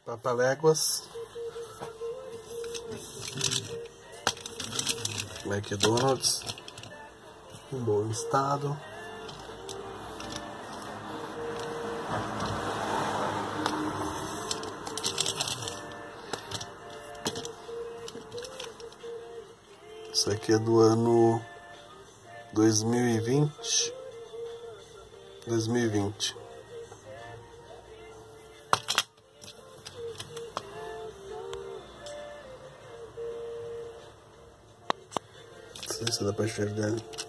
Papaléguas, McDonald's, em bom estado. Isso aqui é do ano 2020. Não sei se dá pra enxergar.